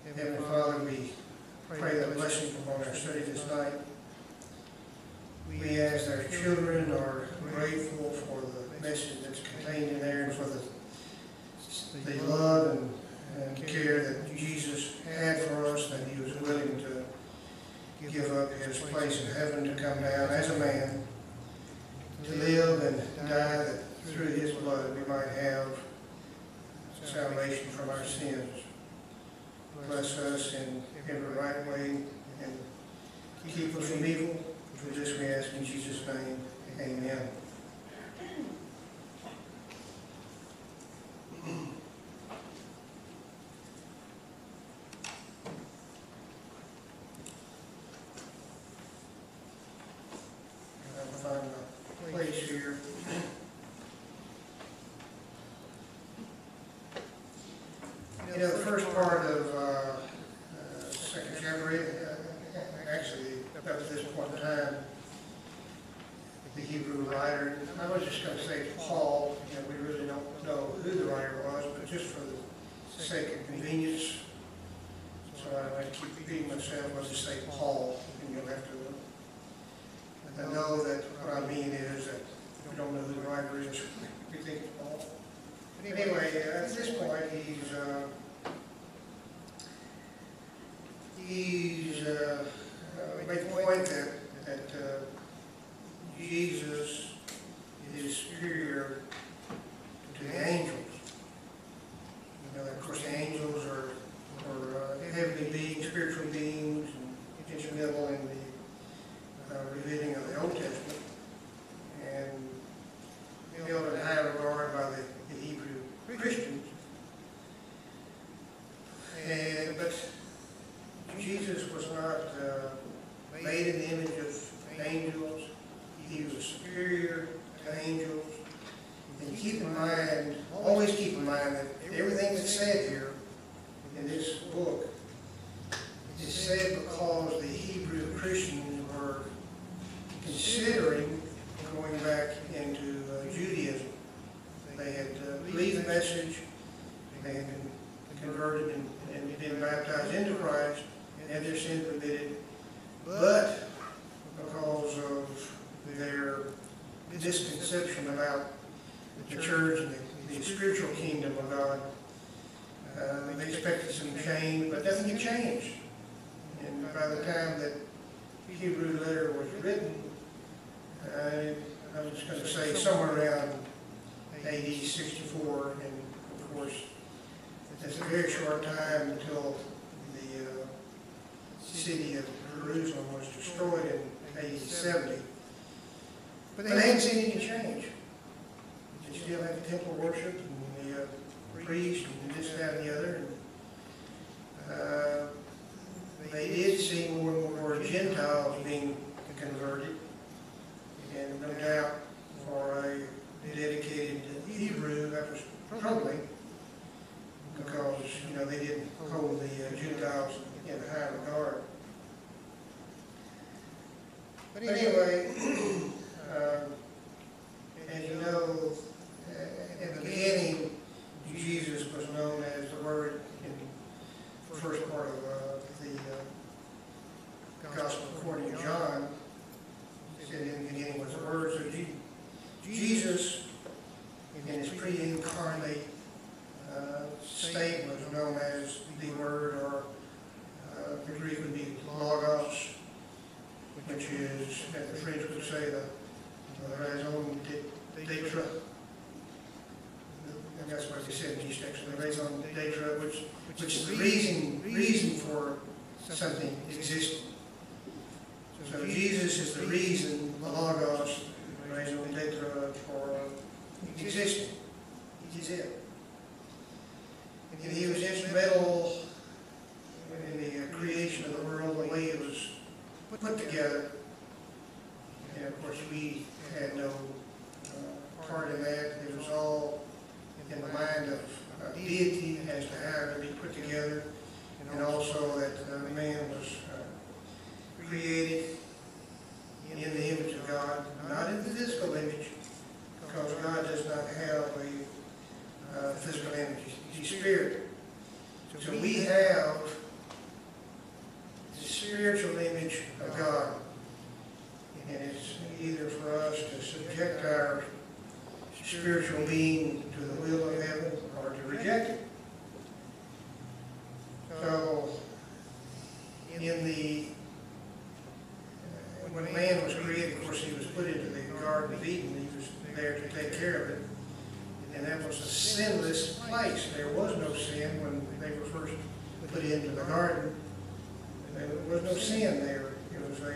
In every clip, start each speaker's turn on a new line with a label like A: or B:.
A: Heavenly Father, we pray that blessing upon our study this night. We, as our children, are grateful for the message that's contained in there and for the love and care that Jesus had for us, that he was willing to give up his place in heaven to come down as a man, to live and die, that through his blood we might have salvation from our sins. Bless us in every right way and keep us from evil. For this we ask in Jesus' name. Amen. I'll find a place here. You know, the first part of second chapter, actually, up to this point in time, the Hebrew writer, I was just going to say Paul, you know, we really don't know who the writer was, but just for the sake of convenience, so I keep repeating myself, I'll just say Paul, and you'll have to know that what I mean is that if you don't know who the writer is, we think it's Paul. But anyway, at this point, he's made the point that Jesus is superior to the angels. You know, of course, the angels are heavenly beings, spiritual beings, and instrumental in the revealing of the Old Testament, and held in high regard by the Hebrew Christians. But Jesus was not made in the image of angels. He was superior to angels. And keep in mind, always keep in mind that everything that's said here in this book is said because the Hebrew Christians were considering going back into Judaism. They had believed the message, they had been converted and been baptized into Christ, and had their sins remitted, but because of their misconception about the church and the spiritual kingdom of God, they expected some change, but nothing had changed. And by the time that the Hebrew letter was written, I was just going to say somewhere around AD 64, and of course, it's a very short time until the city of Jerusalem was destroyed in AD 70. But they hadn't seen any change. They still had the temple worship and the priest and this, that, and the other. And they did see more and more Gentiles being converted. And no doubt for a dedicated Hebrew, that was troubling, because, you know, they didn't hold the Gentiles in high regard. But anyway, as you know, in the beginning, Jesus was known as the Word in the first part of the Gospel according to John. It said in the beginning was the Word. So Jesus, in his pre-incarnate state, was known as the Word, or the Greek would be Logos, which is, as the French would say, the raison d'etre. And that's what they said in East Texas, the raison d'etre, which is the reason for something existing. So Jesus is the reason, the Logos, the raison d'etre for existing. He's it. And he was instrumental in the creation of the world, the way it was put together. And of course, we had no part in that. It was all in the mind of deity as to how it would be put together, and also that man was created in the image of God, not in the physical image, because God does not have a physical image. He's spirit. So we have spiritual image of God. And it's either for us to subject our spiritual being to the will of heaven or to reject it. So, when man was created, of course, he was put into the Garden of Eden. He was there to take care of it. And that was a sinless place. There was no sin when they were first put into the garden. There was no sin there. It was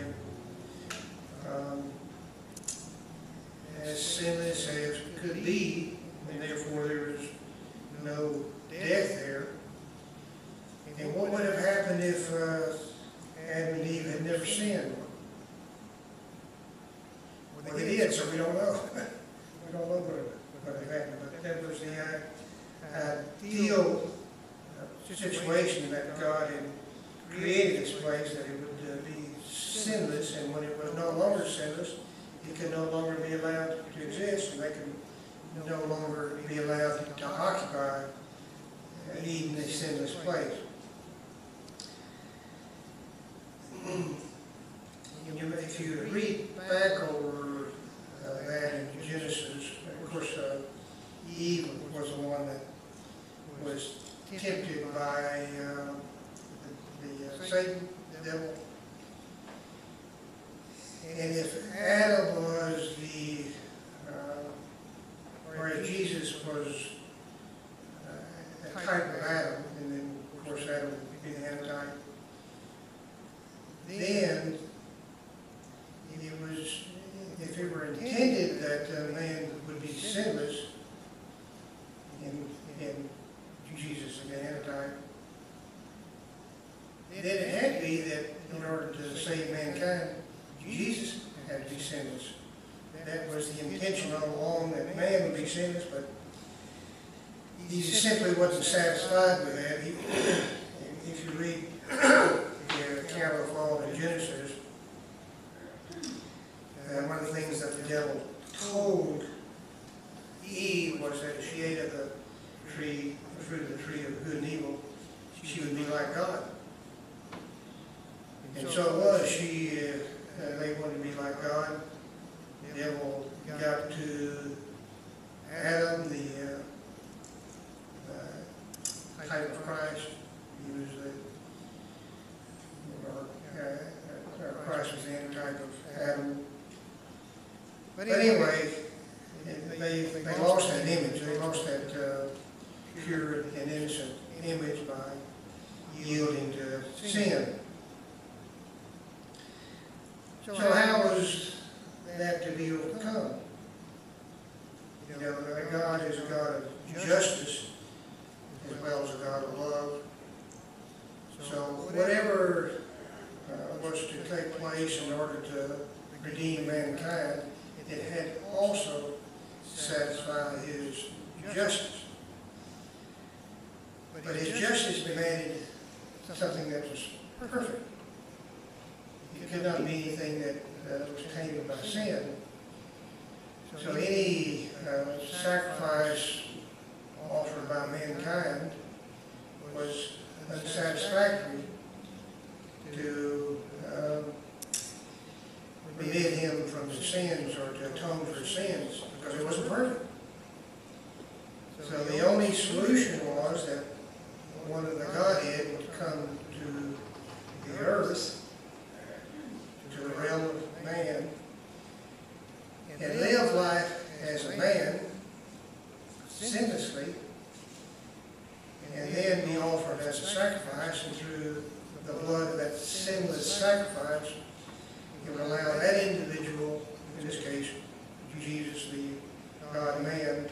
A: as sinless as could be, and therefore there was no death there. And what would have happened if Adam and Eve had never sinned? Well, they did, so we don't know. We don't know what had happened. But that was the ideal situation that God had created this place, that it would be sinless, and when it was no longer sinless, it could no longer be allowed to exist, and they could no longer be allowed to occupy Eden, a sinless place. If you read back over that in Genesis, of course, Eve was the one that was tempted by Satan, the devil. And if Adam was or if Jesus was a type of Adam, and then of course Adam would be the antitype, then it was, if it were intended that man would be sinless, and Jesus is the antitype, then it had to be that in order to save mankind, Jesus had to be sinless. That was the intention all along, that man would be sinless, but he simply wasn't satisfied with that. If you read the account of all in Genesis, one of the things that the devil told Eve was that if she ate of the fruit of the tree of good and evil, she would be like God. And so it was. They wanted to be like God. The devil got to Adam, the type of Christ. He was Christ was the antitype of Adam. But anyway, they lost that image. They lost that pure and innocent image by yielding to sin. So how was that to be overcome? You know, God is a God of justice as well as a God of love. So whatever was to take place in order to redeem mankind, it had also satisfy his justice. But his justice demanded something that was perfect. It could not be anything that was tainted by sin. So any sacrifice offered by mankind was unsatisfactory to remit him from his sins or to atone for his sins, because it wasn't perfect. So the only solution was that one of the Godhead would come to the earth, to the realm of man, and live life as a man, sinlessly, and then be offered as a sacrifice, and through the blood of that sinless sacrifice, it would allow that individual, in this case, Jesus, the God-man,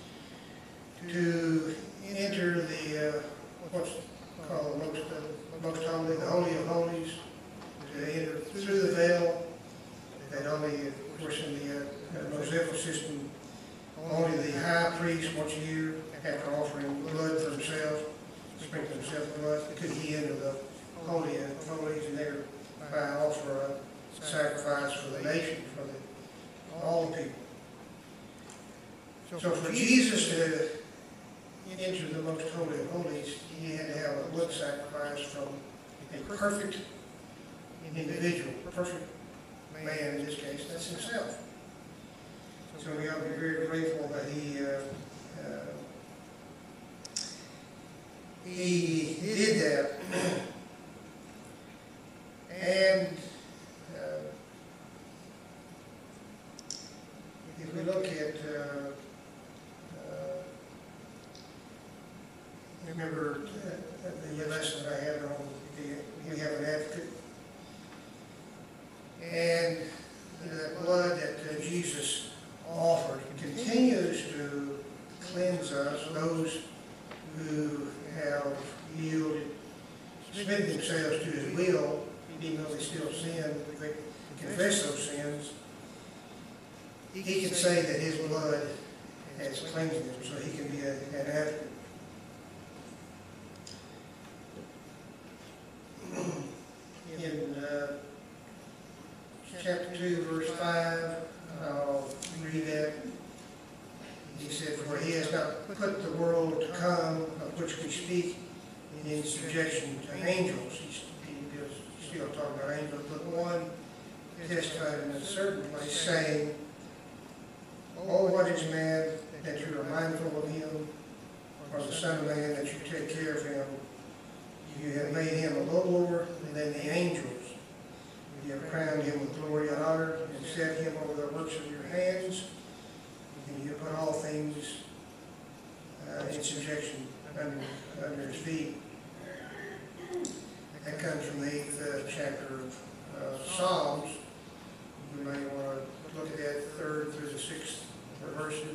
A: to enter the, what's called the most holy, the Holy of Holies, to enter through the veil, that only, of course, in the Mosaic system, only the high priest once a year, after offering blood for himself, sprinkling himself with blood, could he enter the Holy of Holies and thereby offer a sacrifice for the nation, for all the people. So for Jesus to enter the most holy of holies, he had to have a blood sacrifice from a perfect individual, perfect man in this case. That's himself. So we ought to be very grateful that he did that. And if we look at, remember the lesson that I had on we have an advocate. And the blood that Jesus offered continues to cleanse us, those who have yielded, submitted themselves to His will, even though they still sin, they confess those sins. He can say that His blood has cleansed them, so He can be an advocate. In chapter 2, verse 5, I'll read that. He said, "For He has not put the world to come, of which we speak, in subjection to angels." He's still talking about angels, but one testified in a certain place, saying, "Oh, what is man that you are mindful of him, or the Son of Man that you take care of him? You have made him a little lower than the angels. You have crowned him with glory and honor, and set him over the works of your hands, and you have put all things in subjection under his feet." That comes from the 8th chapter of Psalms. You may want to look at that 3rd through the 6th verses.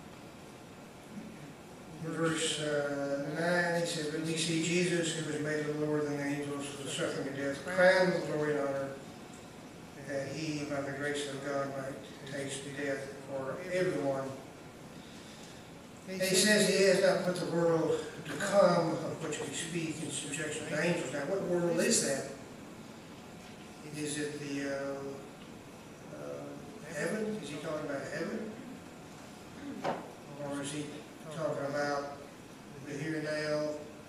A: Verse 9, he says, "But we see Jesus, who was made a little lower than the angels, for the suffering of death, crowned with glory and honor, that he, by the grace of God, might taste death for everyone." And he says he has not put the world to come, of which we speak, in subjection to angels. Now, what world is that? Is it the heaven? Is he talking about heaven? Or is he talking about the here and now,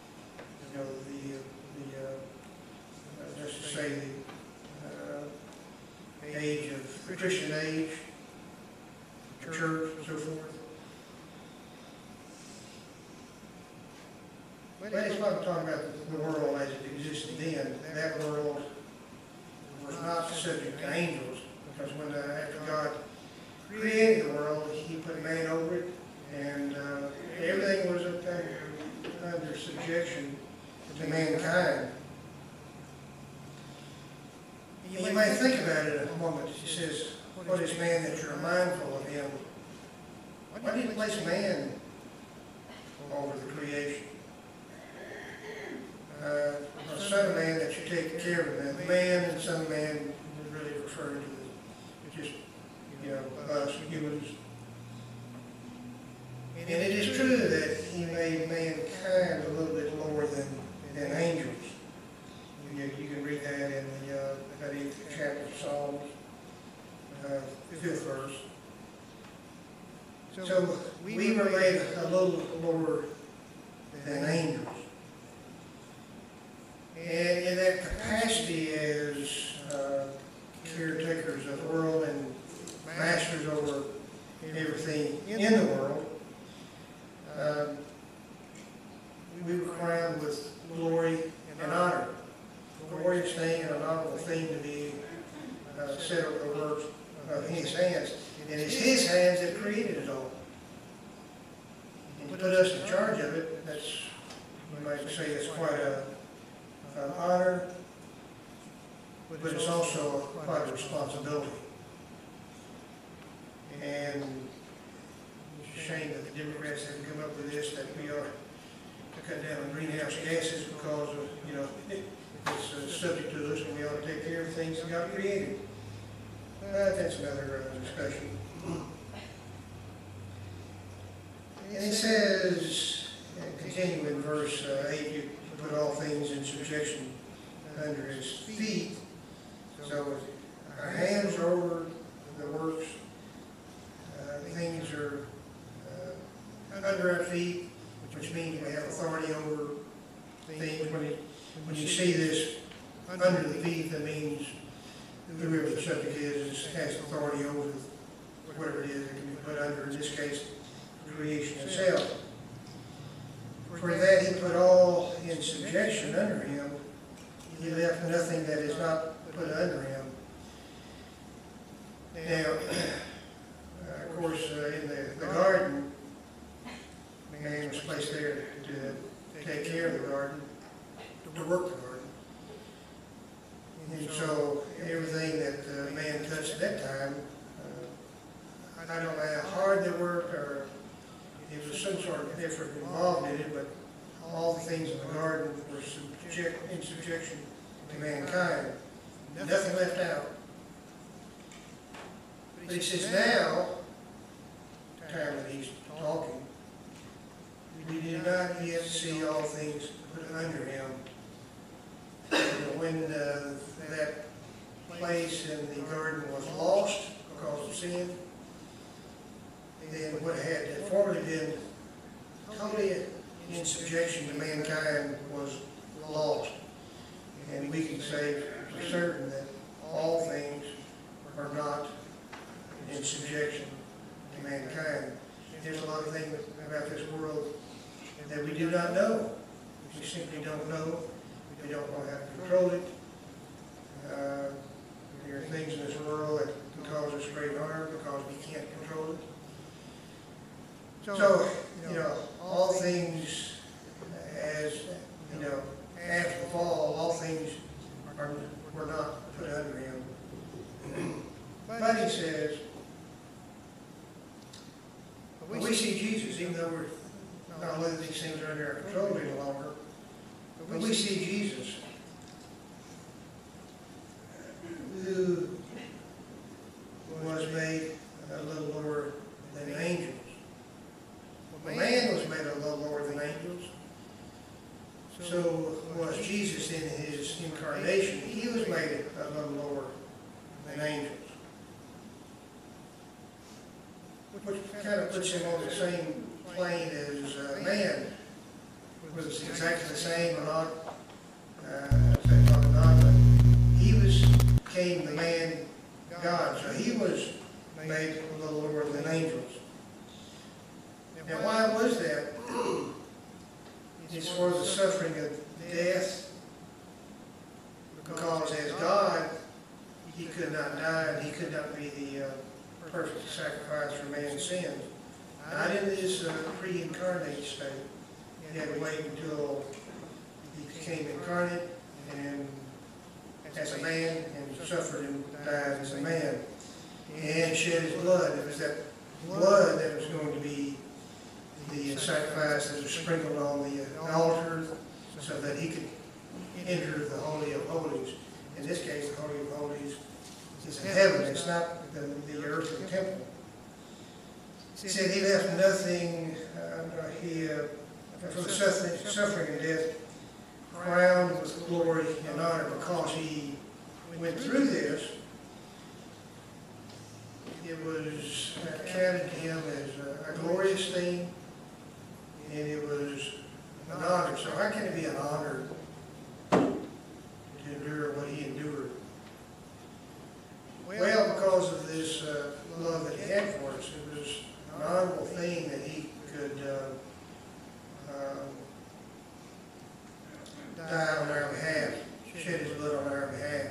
A: just to say the age of Christian age, church, and so forth? But he's not talking about the world as it existed then. That world was not subject to angels, because after God created the world, He put man over it, and everything was under subjection to mankind. You may think about it a moment. He says, "What is man that you're mindful of him?" Why did He place man over the creation? The Son of Man that you take care of him. The man and Son of Man is really referring to just, us humans. And it is true that He made mankind a little bit lower than angels. You can read that in the 8th chapter of Psalms, 5th verse. So we were made a little lower than angels. And in that capacity as caretakers of the world and masters over everything in the world, we were crowned with glory and honor. A glorious thing and an honorable thing to be set over the works of His hands. And it's His hands that created it all. And to put us in charge of it, that's, you might say, it's quite an honor, but it's also quite a responsibility. And it's a shame that the Democrats haven't come up with this, that we ought to cut down on greenhouse gases because of, it's subject to us, and we ought to take care of things that God created. That's another discussion. And it says, continue in verse 8, you put all things in subjection under His feet. So our hands are over the works. Things are under our feet, which means we have authority over things. When you see this Under the thief, that means whoever the subject is has authority over whatever it is that can be put under, in this case, creation itself. For that he put all in subjection under him. He left nothing that is not put under him. Now, of course, in the garden, man was placed there to take care of the garden, to work the garden. And so everything that man touched at that time, I don't know how hard they worked or if there was some sort of effort involved in it, but all the things in the garden were in subjection to mankind. Nothing left out. But he says now, the time that he's talking, we do not yet see all things put under him. When that place in the garden was lost because of sin, then what had formerly been totally in subjection to mankind was lost. And we can say for certain that all things are not in subjection to mankind. There's a lot of things about this world that we do not know. We simply don't know. We don't know how to control it. There are things in this world that can cause us great harm because we can't control it. So, all things, as, after the fall, all things were not put under him. But he says, we see Jesus, even though we're not letting these things are under our control any longer, but we see Jesus, who was made a little lower than the angels. Man was made a little lower than angels. So was Jesus in his incarnation. He was made a little lower than angels. Which kind of puts him on the same plane as man. Was exactly the same or not? Probably not, but he became the man God. So he was made a little lower than angels. Now, why was that? It's for the suffering of death. Because as God, he could not die and he could not be the perfect sacrifice for man's sins. Not in this pre-incarnate state. He had to wait until he became incarnate and as a man and suffered and died as a man. And shed his blood. It was that blood that was going to be the sacrifice that was sprinkled on the altar so that he could enter the Holy of Holies. In this case, the Holy of Holies is in heaven. It's not the earthly temple. He said he left nothing, for the suffering and death, crowned with glory and honor because he went through this. It was counted to him as a glorious thing, and it was an honor. So how can it be an honor to endure what he endured? Well, because of this love that he had for us, it was an honorable thing that he could die on our behalf, shed his blood on our behalf.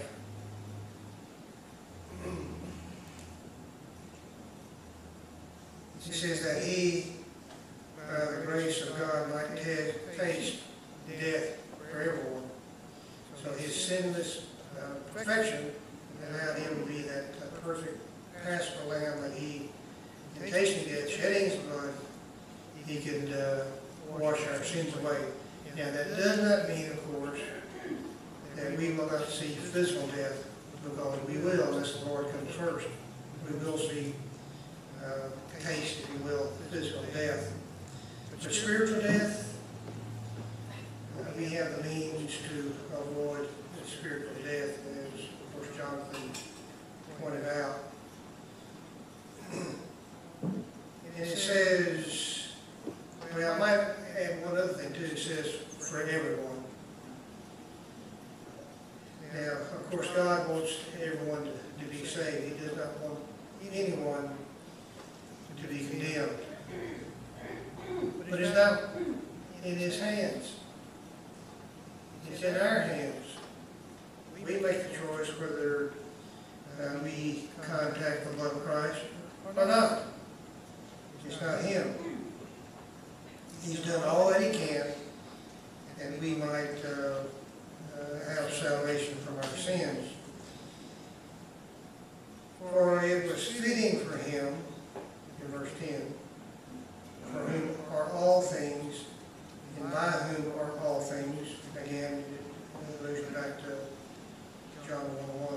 A: He says that he, by the grace of God, might taste death for everyone. So his sinless perfection allowed him to be that perfect paschal lamb that he, in tasting death, shedding his blood, he could wash our sins away. Now that does not mean, of course, that we will not see physical death, because we will unless the Lord comes first. We will see taste, if you will, physical death. But spiritual death, we have the means to avoid spiritual death, as of course Jonathan pointed out. And it says, well, I might add one other thing too. It says for everyone. Now, of course, God wants everyone to be saved. He does not want anyone to be condemned. But it's not in His hands. It's in our hands. We make the choice whether we contact the blood of Christ or not. It's not Him. He's done all that He can, and we might have salvation from our sins. For it was fitting for Him, in verse 10, for whom are all things, and by whom are all things. Again, it goes back to John 1:1.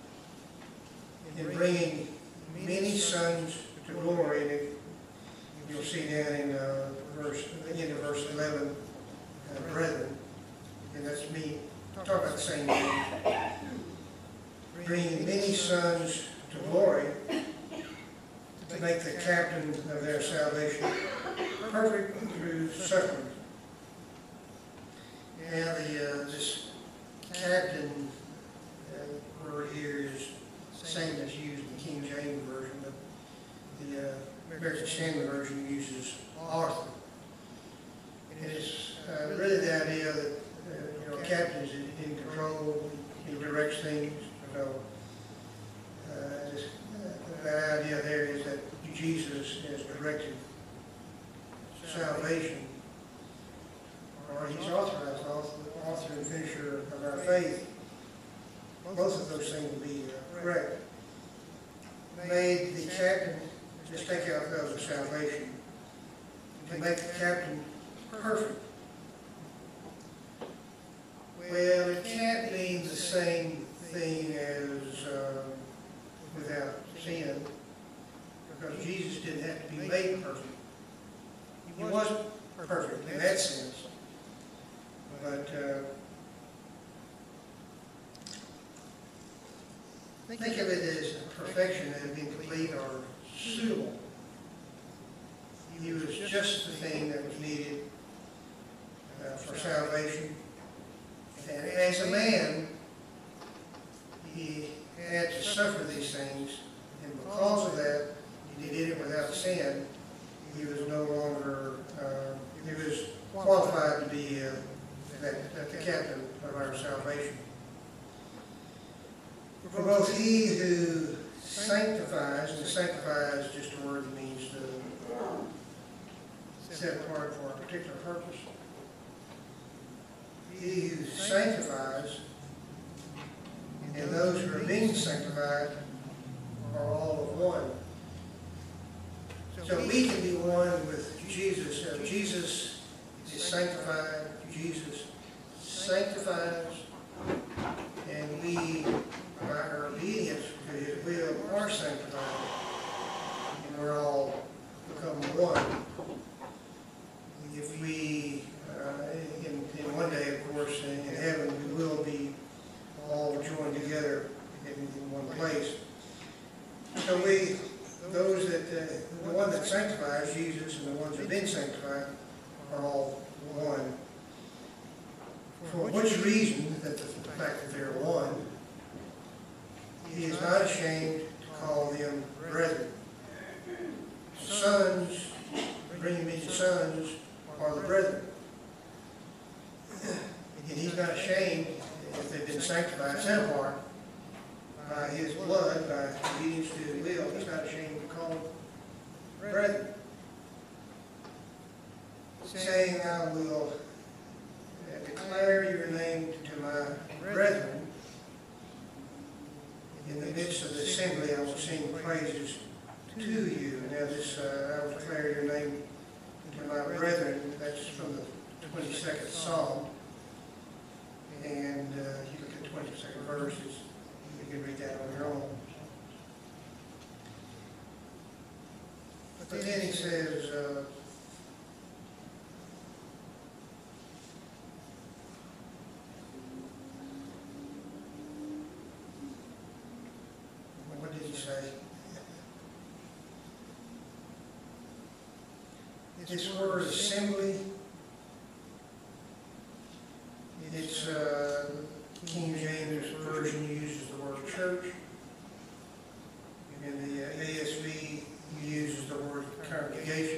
A: In bringing many sons to glory, and you'll see down in the end of verse 11, brethren, and that's me talking about the same thing. Bringing many sons to glory, to make the captain of their salvation perfect through suffering. Now, this captain word here is the same that's used in the King James Version, but the American Standard Version uses author. And it's really the idea that a captain is in control, he directs things. So that idea there is that Jesus has directed salvation, or He's authorized, author and finisher of our faith. Both of those things would be correct. Made the captain, just take out the salvation, to make the captain perfect. Well, it can't mean the same thing as without sin, because Jesus didn't have to be made perfect. He wasn't perfect in that sense, but think of it as perfection that had been complete or suitable. He was just the thing that was needed for salvation. And as a man, He had to suffer these things, and because of that, He did it without sin. He was no longer, he was qualified to be the captain of our salvation. For both He who sanctifies, and sanctify is just a word that means to set apart for a particular purpose. He who sanctifies and those who are being sanctified are all of one. So we can be one with Jesus. Jesus is sanctified, Jesus sanctifies, and we, by our obedience to His will, are sanctified, and we're all become one. If we, in one day, of course, in heaven, we will be all joined together in one place. So those that, the one that sanctifies, Jesus, and the ones that have been sanctified, are all one. For which reason, that the fact that they're one, He is not ashamed to call them brethren. Sons, bringing many sons, are the brethren. And He's not ashamed, if they've been sanctified, set apart by His blood, by obedience to His will, He's not ashamed to call them brethren. Saying, I will declare your name to my brethren. In the midst of the assembly, I will sing praises to you. Now this, I will declare your name to my brethren, that's from the 22nd Psalm. And you look at the 22nd verses, you can read that on your own. But then he says, what did he say? This word assembly, it's King James version uses the word church. In the ASV uses the word congregation.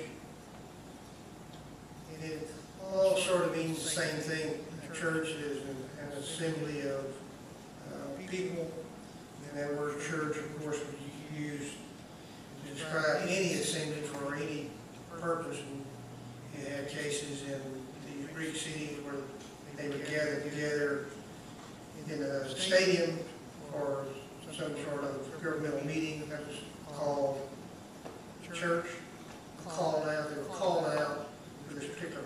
A: And it all sort of means the same thing. A church is an assembly of people. And that word church, of course, was used to describe any assembly for any purpose. And you had cases in the Greek cities where they would gather together in a stadium or some sort of governmental meeting that was called church. Called out, they were called out for this particular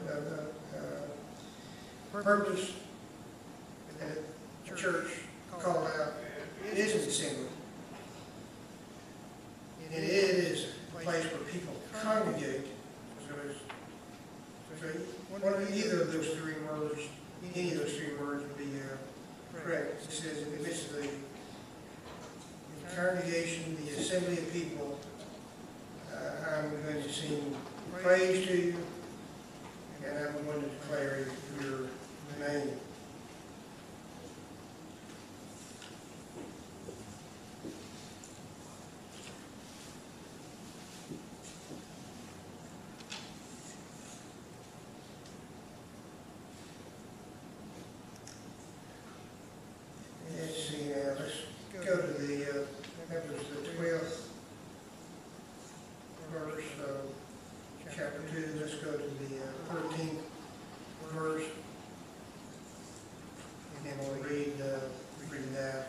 A: purpose. And the church called out, it is an assembly. And it is a place where people congregate. So either of those three words, any of those three words would be correct. It says in the midst of the congregation, the assembly of people, I'm going to sing praise to you, and I'm going to declare your name. Let's see now, let's go to the, that was the 12th verse of chapter 2. Let's go to the 13th verse, and we'll read that.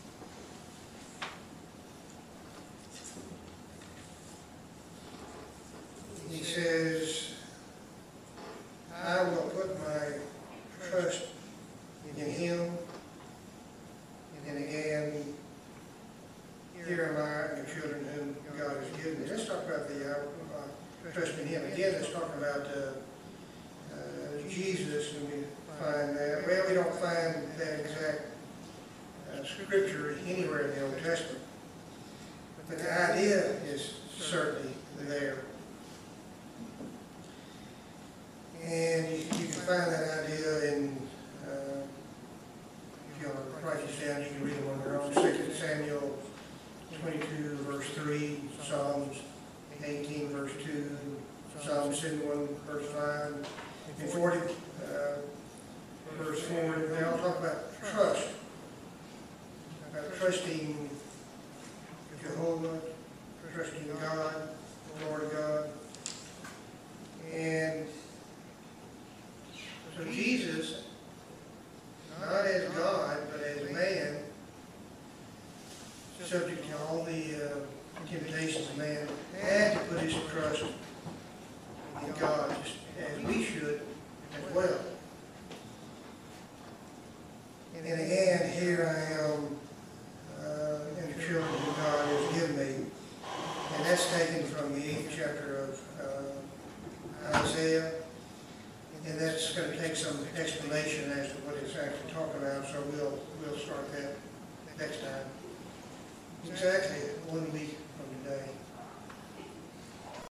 A: He says, I will put my trust in him. And again, here am I and the children whom God has given me. Let's talk about the trust in him. Again, let's talk about Jesus, and we find that, well, we don't find that exact scripture anywhere in the Old Testament. But the idea is certainly there. And you can find that idea in, if you want to write this down, you can read them on your own. 2 Samuel 22, verse 3, Psalms 18, verse 2, Psalm 71, verse 5, and 40, verse 4. They all talk about trust, about trusting Jehovah, trusting God, the Lord God. And so Jesus, not as God, but as man, subject to all the temptations of man, had to put his trust in God, just as we should as well. And again, here I am, and the children whom God has given me. And that's taken from the 8th chapter of Isaiah. And that's going to take some explanation as to what it's actually talking about, so we'll start that next time. Exactly when we